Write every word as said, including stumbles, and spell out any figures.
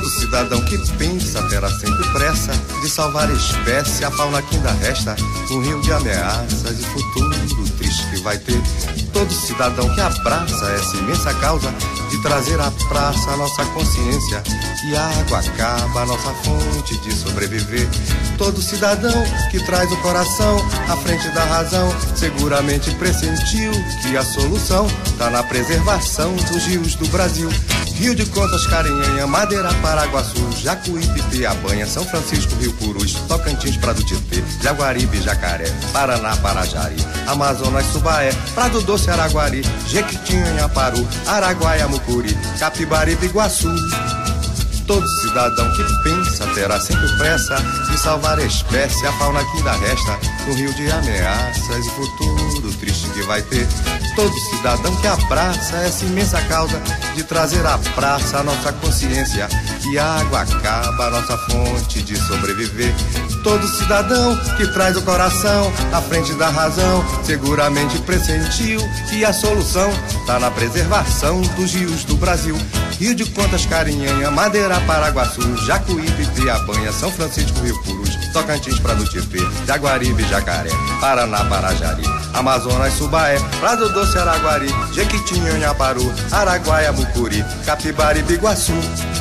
Todo cidadão que pensa terá sempre pressa de salvar a espécie, a fauna que ainda resta, um rio de ameaças e futuro triste que vai ter. Todo cidadão que abraça essa imensa causa de trazer à praça a nossa consciência, que a água acaba a nossa fonte de sobreviver. Todo cidadão que traz o coração à frente da razão seguramente pressentiu que a solução tá na preservação dos rios do Brasil. Rio de Contas, Carinhanha, Madeira, Paraguaçu, Jacuí, Pitiabanha, São Francisco, Rio Purus, Tocantins, Prado Tietê, Jaguaribe, Jacaré, Paraná, Parajari, Amazonas, Subaé, Prado Doce, Araguari, Jequitinhonha, Inhaparu, Araguaia, Mucuri, Capibaribe, Iguaçu. Todo cidadão que pensa terá sempre pressa de salvar a espécie, a fauna que ainda resta, no rio de ameaças e futuro triste que vai ter. Todo cidadão que abraça essa imensa causa de trazer à praça a nossa consciência, que a água acaba a nossa fonte de sobreviver. Todo cidadão que traz o coração à frente da razão seguramente pressentiu que a solução tá na preservação dos rios do Brasil. Rio de Contas, Carinhanha, Madeira, Paraguaçu, Jacuí, Pitiabanha, São Francisco, Rio Purus, Tocantins, Prado Tietê, Jaguaribe, Jacaré, Paraná, Parajari, Amazonas, Subaé, Prado Doce, Araguari, Jequitinhonha, Inhaparu, Araguaia, Mucuri, Capibaribe, Iguaçu.